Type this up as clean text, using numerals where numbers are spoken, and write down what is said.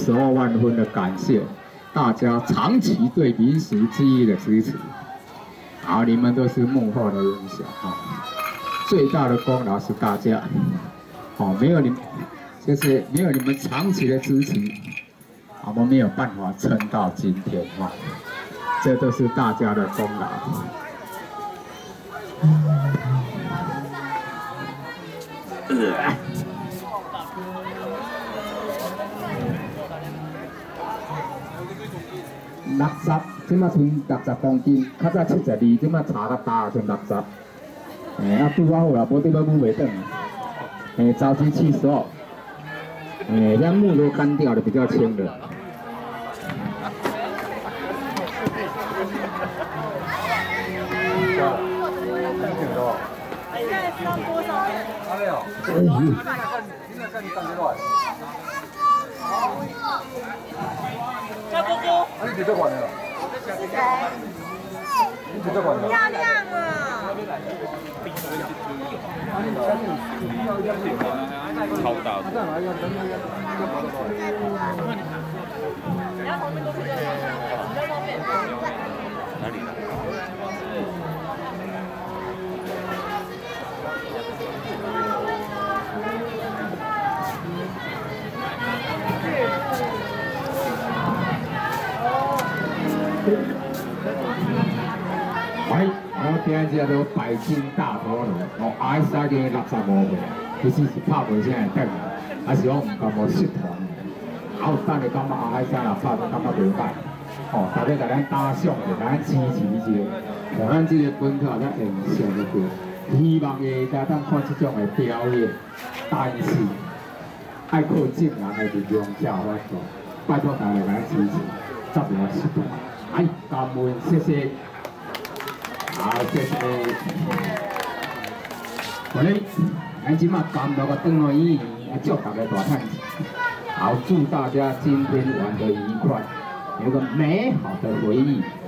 72万分的感谢大家长期对民俗技艺的支持。好，你们都是幕后的英雄哈，最大的功劳是大家。哦，没有你们，就是没有你们长期的支持，我们没有办法撑到今天哈。这都是大家的功劳。60，即马剩60公斤，较早72，即马查到8剩60。啊，拄好啦，无得要母袂转。早期72，咱母都干掉的比较轻的。 小哥哥， 你几多管的？ 是谁？ 你几多管的？ 漂亮啊！ 超大的。 你要旁边都是这个，比较方便。 哪里？ 喂，我今日都拜金大陀螺，我挨晒嘅65岁，其实是拍袂啥会等，还是我唔甘无失团。有等你感觉挨晒啦，拍都感觉袂歹。哦，大家甲咱打赏者，甲咱支持一下，让咱这个本土咱会上一过。希望会大家看这种的表演，但是爱靠正人的力量才有法做。拜托大家甲咱支持，则袂失团。哎，感恩，谢谢。好，谢谢。好嘞，咱即马甘露个转落医院，祝大家大赚钱。好，祝大家今天玩得愉快，有个美好的回忆。